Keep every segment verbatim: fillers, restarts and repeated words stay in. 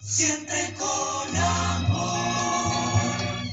Siempre con amor.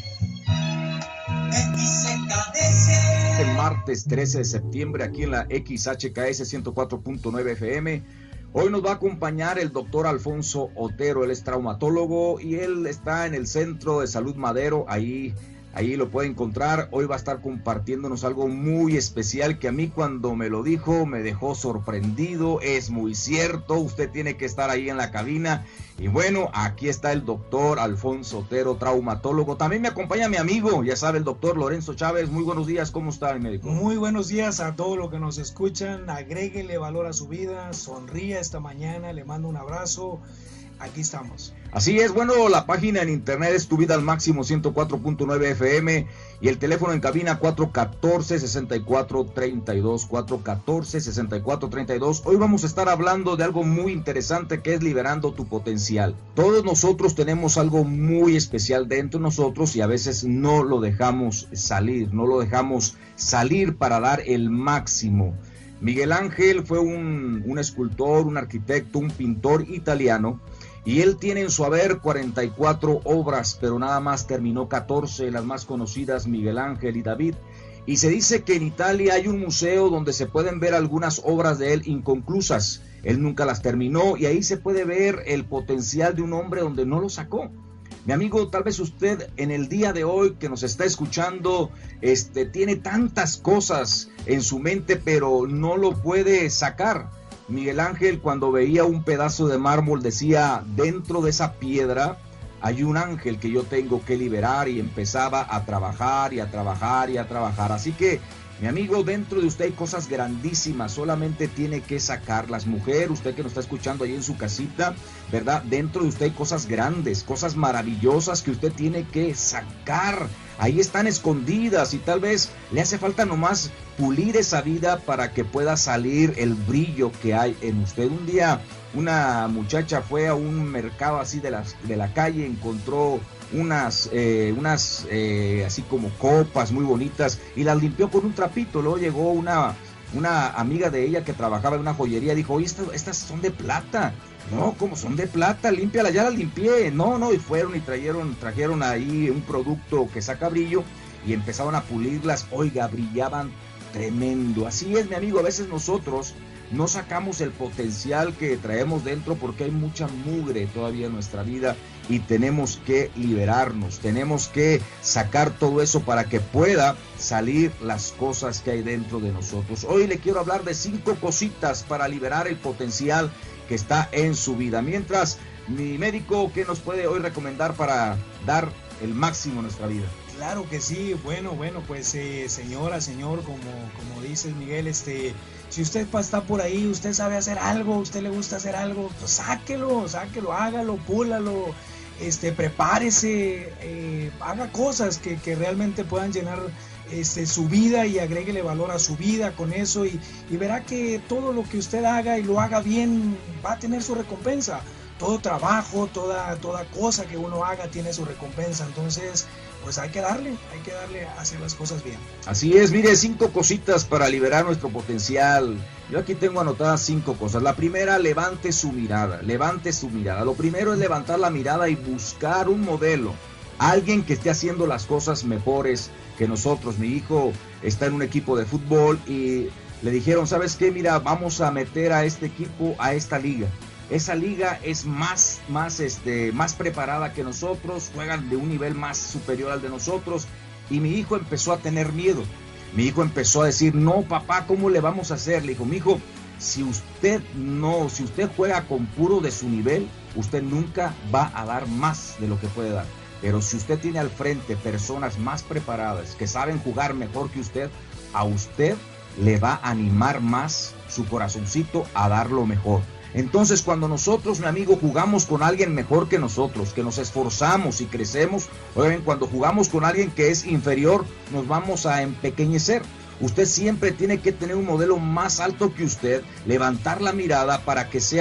X Z D C. El martes trece de septiembre aquí en la X H K S ciento cuatro punto nueve F M. Hoy nos va a acompañar el doctor Alfonso Otero. Él es traumatólogo y él está en el Centro de Salud Madero. Ahí, ahí lo puede encontrar. Hoy va a estar compartiéndonos algo muy especial que a mí cuando me lo dijo me dejó sorprendido. Es muy cierto. Usted tiene que estar ahí en la cabina. Y bueno, aquí está el doctor Alfonso Otero, traumatólogo. También me acompaña mi amigo, ya sabe, el doctor Lorenzo Chávez. Muy buenos días, ¿cómo está el médico? Muy buenos días a todos los que nos escuchan. Agréguele valor a su vida, sonría esta mañana, le mando un abrazo. Aquí estamos. Así es, bueno, la página en internet es Tu Vida al Máximo ciento cuatro punto nueve F M y el teléfono en cabina cuatro uno cuatro, seis cuatro tres dos, cuatro uno cuatro, seis cuatro tres dos. Hoy vamos a estar hablando de algo muy interesante que es liberando tu potencial. Todos nosotros tenemos algo muy especial dentro de nosotros y a veces no lo dejamos salir, no lo dejamos salir para dar el máximo. Miguel Ángel fue un, un escultor, un arquitecto, un pintor italiano. Y él tiene en su haber cuarenta y cuatro obras, pero nada más terminó catorce, las más conocidas, Miguel Ángel y David. Y se dice que en Italia hay un museo donde se pueden ver algunas obras de él inconclusas. Él nunca las terminó y ahí se puede ver el potencial de un hombre donde no lo sacó. Mi amigo, tal vez usted en el día de hoy que nos está escuchando, este, tiene tantas cosas en su mente, pero no lo puede sacar. Miguel Ángel, cuando veía un pedazo de mármol, decía, dentro de esa piedra hay un ángel que yo tengo que liberar, y empezaba a trabajar y a trabajar y a trabajar. Así que, mi amigo, dentro de usted hay cosas grandísimas, solamente tiene que sacarlas. Mujer, usted que nos está escuchando ahí en su casita, ¿verdad? Dentro de usted hay cosas grandes, cosas maravillosas que usted tiene que sacar. Ahí están escondidas y tal vez le hace falta nomás pulir esa vida para que pueda salir el brillo que hay en usted. Un día una muchacha fue a un mercado así de, las, de la calle, encontró unas, eh, unas eh, así como copas muy bonitas y las limpió con un trapito. Luego llegó una, una amiga de ella que trabajaba en una joyería, dijo, oye, estas, estas son de plata. No, como son de plata, límpiala, ya las limpié. No, no, y fueron y trajeron, trajeron ahí un producto que saca brillo y empezaron a pulirlas. Oiga, brillaban tremendo. Así es, mi amigo, a veces nosotros no sacamos el potencial que traemos dentro porque hay mucha mugre todavía en nuestra vida y tenemos que liberarnos, tenemos que sacar todo eso para que pueda salir las cosas que hay dentro de nosotros. Hoy le quiero hablar de cinco cositas para liberar el potencial que está en su vida. Mientras, mi médico, ¿qué nos puede hoy recomendar para dar el máximo en nuestra vida? Claro que sí, bueno, bueno, pues eh, señora, señor, como, como dices, Miguel, este, si usted está por ahí, usted sabe hacer algo, usted le gusta hacer algo, pues sáquelo, sáquelo, hágalo, púlalo, este, prepárese, eh, haga cosas que, que realmente puedan llenar este, su vida y agréguele valor a su vida con eso y, y verá que todo lo que usted haga y lo haga bien va a tener su recompensa. Todo trabajo, toda, toda cosa que uno haga tiene su recompensa, entonces pues hay que darle, hay que darle a hacer las cosas bien. Así es, mire, cinco cositas para liberar nuestro potencial. Yo aquí tengo anotadas cinco cosas. La primera, levante su mirada, levante su mirada. Lo primero es levantar la mirada y buscar un modelo, alguien que esté haciendo las cosas mejores que nosotros. Mi hijo está en un equipo de fútbol y le dijeron, ¿sabes qué? Mira, vamos a meter a este equipo a esta liga. Esa liga es más, más, este, más preparada que nosotros, juegan de un nivel más superior al de nosotros. Y mi hijo empezó a tener miedo. Mi hijo empezó a decir, no, papá, ¿cómo le vamos a hacer? Le dijo, mi hijo, si usted no, si usted juega con puro de su nivel, usted nunca va a dar más de lo que puede dar. Pero si usted tiene al frente personas más preparadas, que saben jugar mejor que usted, a usted le va a animar más su corazoncito a dar lo mejor. Entonces, cuando nosotros, mi amigo, jugamos con alguien mejor que nosotros, que nos esforzamos y crecemos, oigan, cuando jugamos con alguien que es inferior, nos vamos a empequeñecer. Usted siempre tiene que tener un modelo más alto que usted, levantar la mirada para que sea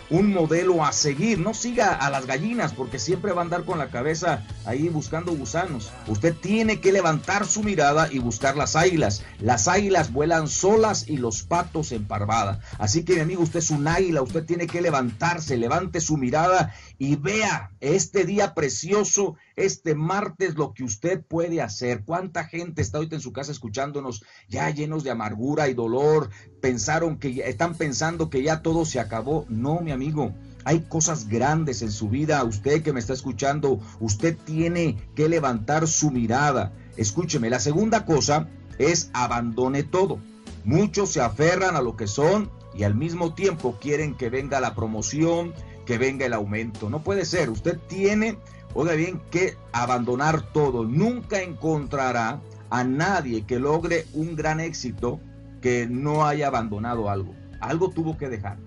un modelo a seguir. No siga a las gallinas, porque siempre va a andar con la cabeza ahí buscando gusanos. Usted tiene que levantar su mirada y buscar las águilas. Las águilas vuelan solas y los patos en parvada. Así que, mi amigo, usted es un águila, usted tiene que levantarse, levante su mirada y vea este día precioso, este martes, lo que usted puede hacer. ¿Cuánta gente está ahorita en su casa escuchándonos ya llenos de amargura y dolor? Pensaron que ya, están pensando que ya todo se acabó. No, mi amigo, hay cosas grandes en su vida. Usted que me está escuchando, usted tiene que levantar su mirada. Escúcheme, la segunda cosa es abandone todo. Muchos se aferran a lo que son y al mismo tiempo quieren que venga la promoción, que venga el aumento. No puede ser. Usted tiene, oiga bien, que abandonar todo. Nunca encontrará a nadie que logre un gran éxito que no haya abandonado algo. Algo tuvo que dejar.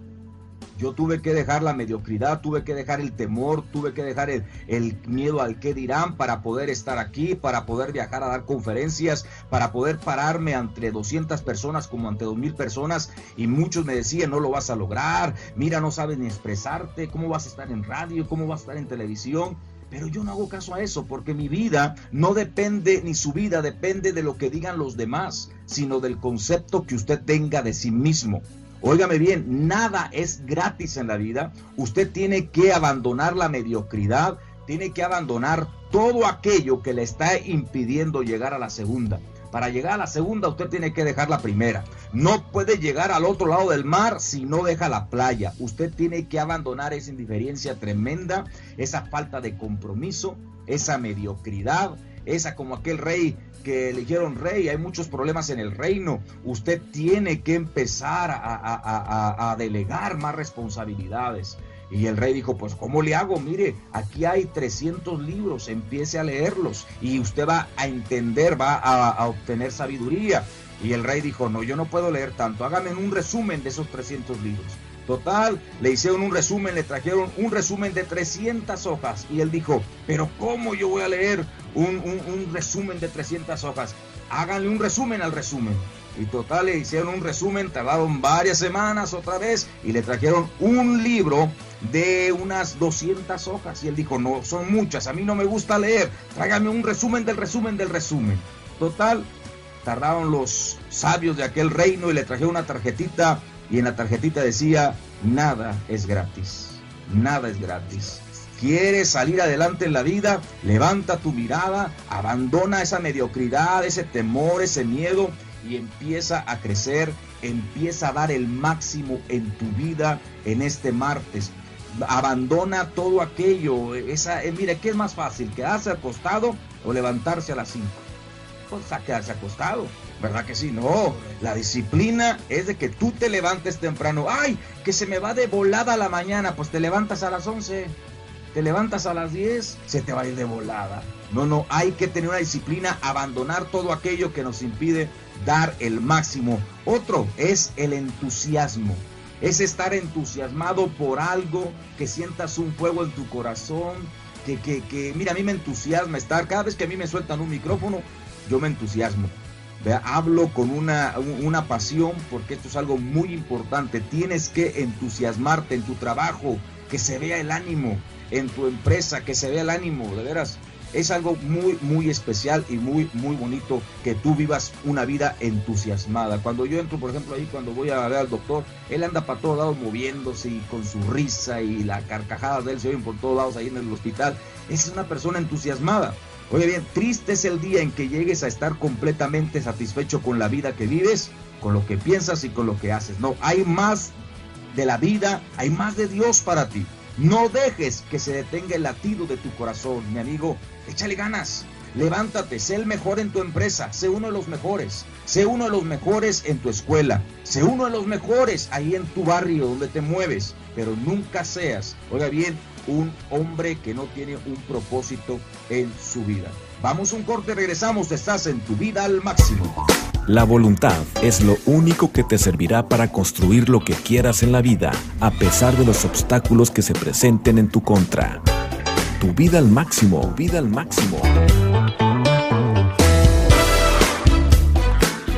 Yo tuve que dejar la mediocridad, tuve que dejar el temor, tuve que dejar el, el miedo al qué dirán para poder estar aquí, para poder viajar a dar conferencias, para poder pararme ante doscientas personas como ante dos mil personas, y muchos me decían, no lo vas a lograr, mira, no sabes ni expresarte, ¿cómo vas a estar en radio? ¿Cómo vas a estar en televisión? Pero yo no hago caso a eso, porque mi vida no depende, ni su vida depende de lo que digan los demás, sino del concepto que usted tenga de sí mismo. Óigame bien, nada es gratis en la vida. Usted tiene que abandonar la mediocridad, tiene que abandonar todo aquello que le está impidiendo llegar a la segunda. Para llegar a la segunda, usted tiene que dejar la primera. No puede llegar al otro lado del mar si no deja la playa. Usted tiene que abandonar esa indiferencia tremenda, esa falta de compromiso, esa mediocridad, esa como aquel rey que eligieron rey. Hay muchos problemas en el reino. Usted tiene que empezar a, a, a, a delegar más responsabilidades. Y el rey dijo, pues ¿cómo le hago? Mire, aquí hay trescientos libros, empiece a leerlos y usted va a entender, va a, a obtener sabiduría. Y el rey dijo, no, yo no puedo leer tanto, hágame un resumen de esos trescientos libros. Total, le hicieron un resumen, le trajeron un resumen de trescientas hojas. Y él dijo, pero ¿cómo yo voy a leer un, un, un resumen de trescientas hojas? Háganle un resumen al resumen. Y total, le hicieron un resumen, tardaron varias semanas otra vez y le trajeron un libro de unas doscientas hojas. Y él dijo, no, son muchas, a mí no me gusta leer, tráigame un resumen del resumen del resumen. Total, tardaron los sabios de aquel reino y le trajeron una tarjetita, y en la tarjetita decía, nada es gratis, nada es gratis. ¿Quieres salir adelante en la vida? Levanta tu mirada, abandona esa mediocridad, ese temor, ese miedo, y empieza a crecer, empieza a dar el máximo en tu vida en este martes. Abandona todo aquello. Esa, eh, mire, ¿qué es más fácil? ¿Quedarse acostado o levantarse a las cinco? Pues a quedarse acostado, ¿verdad que sí? No, la disciplina es de que tú te levantes temprano. ¡Ay, que se me va de volada la mañana! Pues te levantas a las once, te levantas a las diez, se te va a ir de volada. No, no, hay que tener una disciplina, abandonar todo aquello que nos impide dar el máximo. Otro es el entusiasmo. Es estar entusiasmado por algo, que sientas un fuego en tu corazón, que, que, que, mira, a mí me entusiasma estar, cada vez que a mí me sueltan un micrófono, yo me entusiasmo. Vea, hablo con una, una pasión, porque esto es algo muy importante. Tienes que entusiasmarte en tu trabajo, que se vea el ánimo, en tu empresa, que se vea el ánimo, de veras. Es algo muy, muy especial y muy, muy bonito que tú vivas una vida entusiasmada. Cuando yo entro, por ejemplo, ahí cuando voy a ver al doctor, él anda para todos lados moviéndose y con su risa y la carcajada de él se oyen por todos lados ahí en el hospital. Esa es una persona entusiasmada. Oye bien, triste es el día en que llegues a estar completamente satisfecho con la vida que vives, con lo que piensas y con lo que haces. No, hay más de la vida, hay más de Dios para ti. No dejes que se detenga el latido de tu corazón, mi amigo. Échale ganas, levántate, sé el mejor en tu empresa, sé uno de los mejores, sé uno de los mejores en tu escuela, sé uno de los mejores ahí en tu barrio donde te mueves, pero nunca seas, oiga bien, un hombre que no tiene un propósito en su vida. Vamos a un corte, regresamos, estás en Tu Vida al Máximo. La voluntad es lo único que te servirá para construir lo que quieras en la vida, a pesar de los obstáculos que se presenten en tu contra. Tu vida al máximo, vida al máximo. Aquí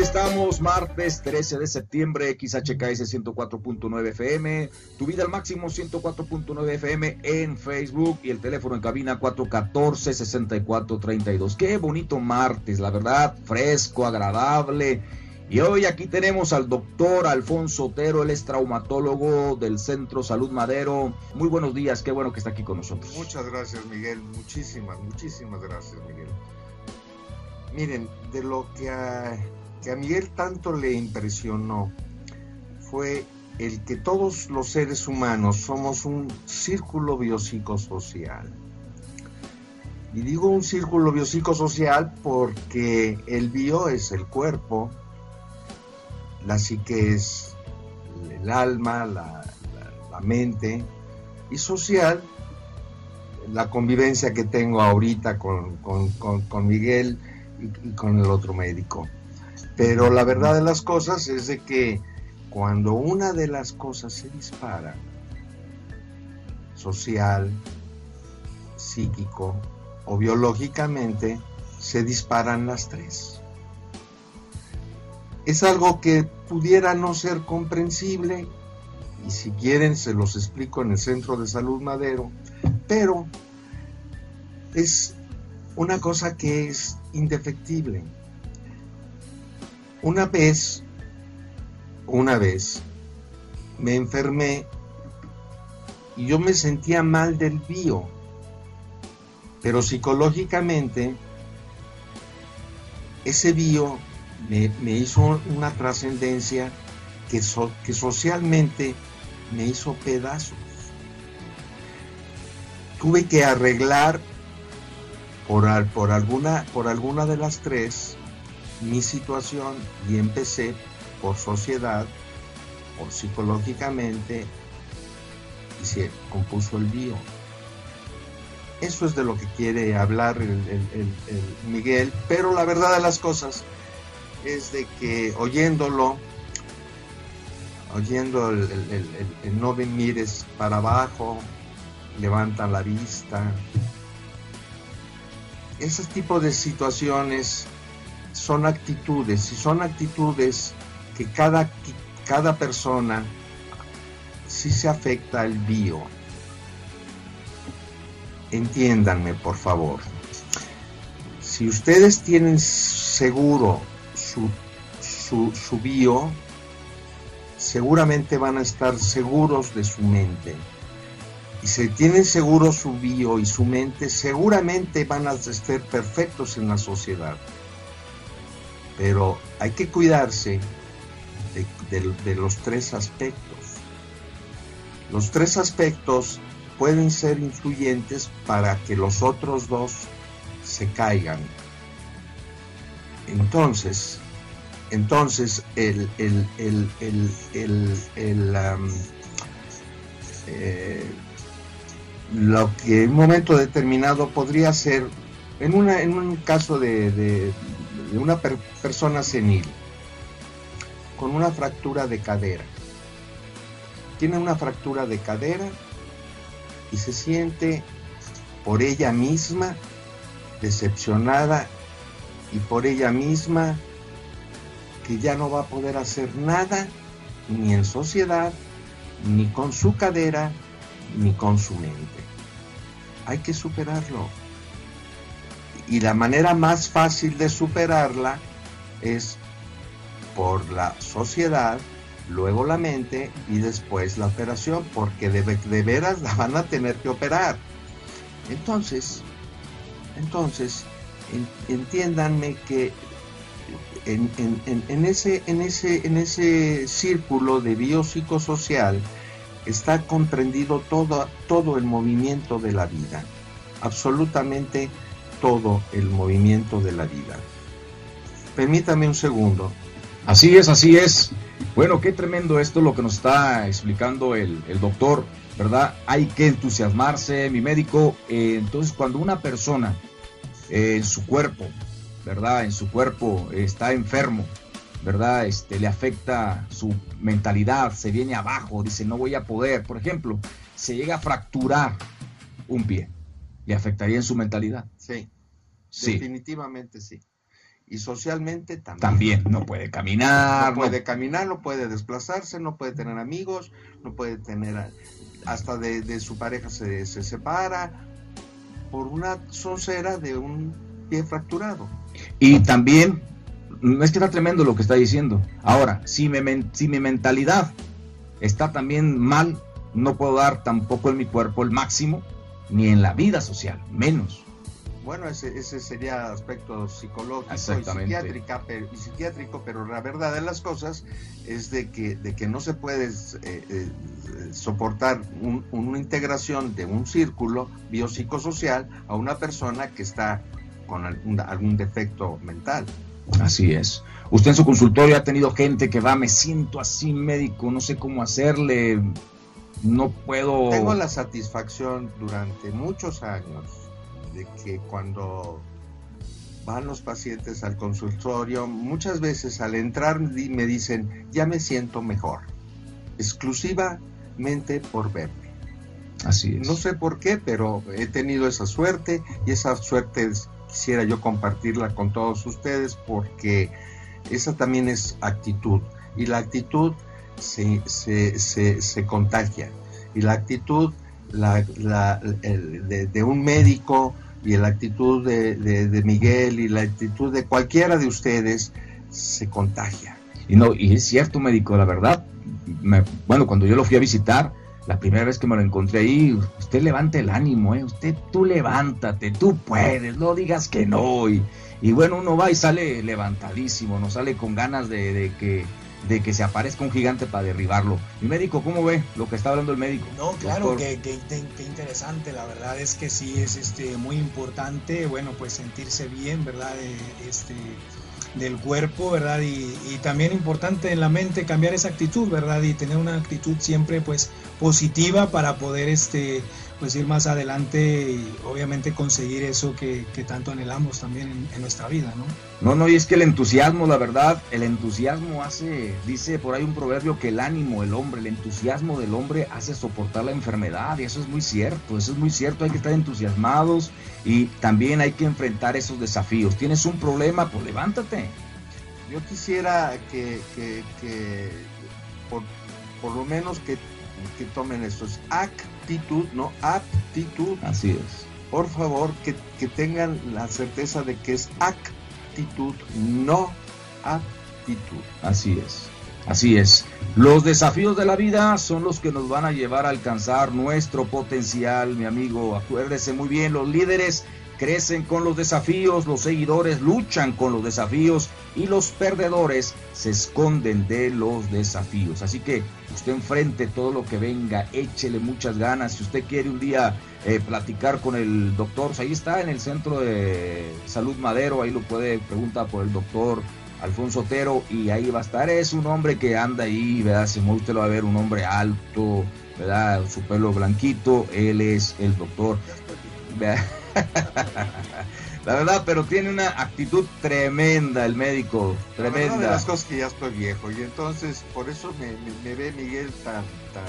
estamos, martes trece de septiembre, X H K S ciento cuatro punto nueve F M, Tu Vida al Máximo ciento cuatro punto nueve F M en Facebook y el teléfono en cabina cuatro uno cuatro, seis cuatro tres dos. Qué bonito martes, la verdad, fresco, agradable. Y hoy aquí tenemos al doctor Alfonso Otero, él es traumatólogo del Centro Salud Madero. Muy buenos días, qué bueno que está aquí con nosotros. Muchas gracias, Miguel, muchísimas, muchísimas gracias, Miguel. Miren, de lo que a, que a Miguel tanto le impresionó fue el que todos los seres humanos somos un círculo biopsicosocial. Y digo un círculo biopsicosocial porque el bio es el cuerpo, la psique es el alma, la, la, la mente, y social, la convivencia que tengo ahorita con, con, con, con Miguel y, y con el otro médico. Pero la verdad de las cosas es de que cuando una de las cosas se dispara, social, psíquico o biológicamente, se disparan las tres. Es algo que pudiera no ser comprensible, y si quieren se los explico en el Centro de Salud Madero, pero es una cosa que es indefectible. Una vez, una vez, me enfermé y yo me sentía mal del bio, pero psicológicamente ese bio Me, me hizo una trascendencia que, so, que socialmente me hizo pedazos. Tuve que arreglar por, por, alguna, por alguna de las tres mi situación y empecé por sociedad, por psicológicamente, y se compuso el bio. Eso es de lo que quiere hablar el, el, el, el Miguel, pero la verdad de las cosas es de que oyéndolo, oyendo el, el, el, el no me mires para abajo, levanta la vista, ese tipo de situaciones son actitudes, y son actitudes que cada, cada persona sí se afecta el bio. Entiéndanme, por favor. Si ustedes tienen seguro Su, su, su bio, seguramente van a estar seguros de su mente. Y si tienen seguro su bio y su mente, seguramente van a estar perfectos en la sociedad. Pero hay que cuidarse de, de, de los tres aspectos. Los tres aspectos pueden ser influyentes para que los otros dos se caigan. Entonces, entonces el, el, el, el, el, el um, eh, lo que en un momento determinado podría ser, en, una, en un caso de, de, de una per, persona senil, con una fractura de cadera, tiene una fractura de cadera y se siente por ella misma decepcionada y por ella misma que ya no va a poder hacer nada ni en sociedad, ni con su cadera, ni con su mente. Hay que superarlo. Y la manera más fácil de superarla es por la sociedad, luego la mente y después la operación, porque de, de veras la van a tener que operar. Entonces, entonces, en, entiéndanme que en, en, en, en, ese, en, ese, en ese círculo de biopsicosocial está comprendido todo, todo el movimiento de la vida, absolutamente todo el movimiento de la vida. Permítame un segundo. Así es, así es. Bueno, qué tremendo esto lo que nos está explicando el, el doctor, ¿verdad? Hay que entusiasmarse, mi médico. Eh, entonces, cuando una persona eh, en su cuerpo, ¿verdad? En su cuerpo eh, está enfermo, ¿verdad? Este, le afecta su mentalidad, se viene abajo, dice no voy a poder. Por ejemplo, se llega a fracturar un pie, ¿le afectaría en su mentalidad? Sí, sí. Definitivamente sí. y socialmente también. También, no puede caminar. No puede no... caminar, no puede desplazarse, no puede tener amigos, no puede tener, hasta de, de su pareja se, se separa por una soncera de un pie fracturado. Y también, es que está tremendo lo que está diciendo. Ahora, si, me, si mi mentalidad está también mal, no puedo dar tampoco en mi cuerpo el máximo, ni en la vida social, menos. Bueno, ese, ese sería aspecto psicológico y, psiquiátrica, pero, y psiquiátrico, pero la verdad de las cosas es de que, de que no se puede eh, eh, soportar un, una integración de un círculo biopsicosocial a una persona que está con algún, algún defecto mental. Así es. Usted en su consultorio ha tenido gente que va, me siento así médico, no sé cómo hacerle, no puedo... Tengo la satisfacción durante muchos años de que cuando van los pacientes al consultorio, muchas veces al entrar me dicen, ya me siento mejor, exclusivamente por verme. Así es. No sé por qué, pero he tenido esa suerte y esa suerte quisiera yo compartirla con todos ustedes porque esa también es actitud y la actitud se, se, se, se contagia y la actitud la, la, el, de, de un médico y la actitud de, de, de Miguel y la actitud de cualquiera de ustedes se contagia. Y no, y es cierto, médico, la verdad, me, bueno, cuando yo lo fui a visitar, la primera vez que me lo encontré ahí, usted levanta el ánimo, ¿eh? Usted, tú levántate, tú puedes, no digas que no, y, y bueno, uno va y sale levantadísimo, no sale con ganas de, de que de que se aparezca un gigante para derribarlo. Mi médico, ¿cómo ve lo que está hablando el médico? No, claro, que, que, que interesante, la verdad es que sí es este muy importante, bueno, pues sentirse bien, ¿verdad? Este, del cuerpo, ¿verdad? Y, y también importante en la mente cambiar esa actitud, ¿verdad? Y tener una actitud siempre pues positiva para poder este pues ir más adelante y obviamente conseguir eso que, que tanto anhelamos también en, en nuestra vida, ¿no? No, no, y es que el entusiasmo, la verdad, el entusiasmo hace, dice por ahí un proverbio que el ánimo del hombre, el entusiasmo del hombre hace soportar la enfermedad, y eso es muy cierto, eso es muy cierto, hay que estar entusiasmados y también hay que enfrentar esos desafíos. ¿Tienes un problema? Pues levántate. Yo quisiera que, que, que por, por lo menos que, que tomen esto, es actitud, no aptitud. Así es. Por favor, que, que tengan la certeza de que es actitud, no aptitud. Así es, así es. Los desafíos de la vida son los que nos van a llevar a alcanzar nuestro potencial, mi amigo. Acuérdese muy bien, los líderes crecen con los desafíos, los seguidores luchan con los desafíos y los perdedores se esconden de los desafíos. Así que usted enfrente todo lo que venga, échele muchas ganas. Si usted quiere un día eh, platicar con el doctor, pues ahí está en el Centro de Salud Madero, ahí lo puede preguntar por el doctor Alfonso Otero y ahí va a estar. Es un hombre que anda ahí, ¿verdad? Si usted lo va a ver, un hombre alto, ¿verdad? Su pelo blanquito, él es el doctor, ¿verdad? La verdad, pero tiene una actitud tremenda el médico, tremenda. Una de las cosas que ya estoy viejo y entonces por eso me, me, me ve Miguel tan tan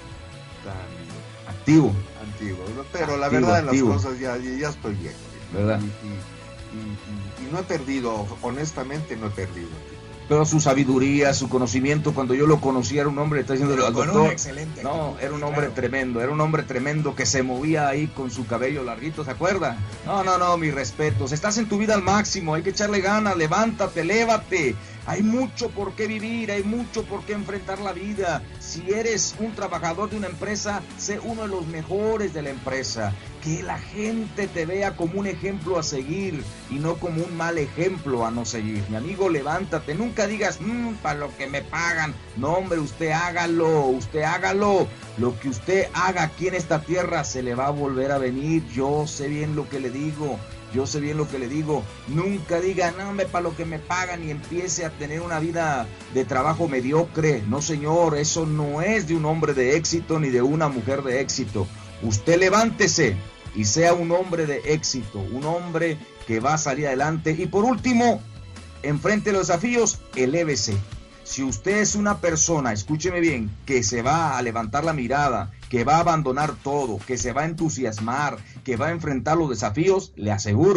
tan activo, antiguo, ¿no? Pero la activo, verdad de activo. las cosas ya, ya estoy viejo, ¿verdad? Y, y, y, y no he perdido, honestamente no he perdido. Pero su sabiduría, su conocimiento, cuando yo lo conocí era un hombre, está diciendo al doctor, un excelente no, era un hombre claro. tremendo, era un hombre tremendo que se movía ahí con su cabello larguito, ¿se acuerda? No, no, no, mis respetos, estás en tu vida al máximo, hay que echarle ganas, levántate, lévate, hay mucho por qué vivir, hay mucho por qué enfrentar la vida. Si eres un trabajador de una empresa, sé uno de los mejores de la empresa, que la gente te vea como un ejemplo a seguir y no como un mal ejemplo a no seguir. Mi amigo, levántate, nunca digas, mmm, para lo que me pagan. No, hombre, usted hágalo, usted hágalo. Lo que usted haga aquí en esta tierra se le va a volver a venir. Yo sé bien lo que le digo, yo sé bien lo que le digo. Nunca diga, no, hombre, para lo que me pagan y empiece a tener una vida de trabajo mediocre. No, señor, eso no es de un hombre de éxito ni de una mujer de éxito. Usted levántese y sea un hombre de éxito, un hombre que va a salir adelante. Y por último, enfrente los desafíos, elévese. Si usted es una persona, escúcheme bien, que se va a levantar la mirada, que va a abandonar todo, que se va a entusiasmar, que va a enfrentar los desafíos, le aseguro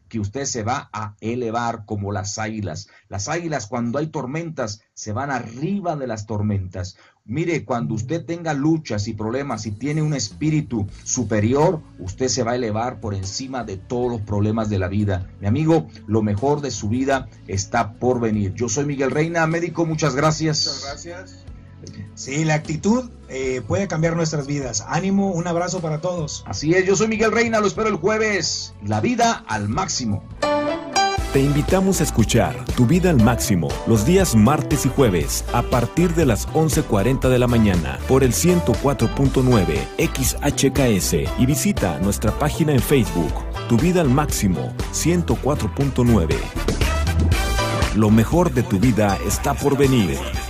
que usted se va a elevar como las águilas. Las águilas, cuando hay tormentas, se van arriba de las tormentas. Mire, cuando usted tenga luchas y problemas y tiene un espíritu superior, usted se va a elevar por encima de todos los problemas de la vida. Mi amigo, lo mejor de su vida está por venir. Yo soy Miguel Reina, médico, muchas gracias. Muchas gracias. Sí, la actitud eh, puede cambiar nuestras vidas. Ánimo, un abrazo para todos. Así es, yo soy Miguel Reina, lo espero el jueves. La vida al máximo. Te invitamos a escuchar Tu Vida al Máximo los días martes y jueves a partir de las once cuarenta de la mañana por el ciento cuatro punto nueve X H K S y visita nuestra página en Facebook Tu Vida al Máximo ciento cuatro punto nueve. Lo mejor de tu vida está por venir.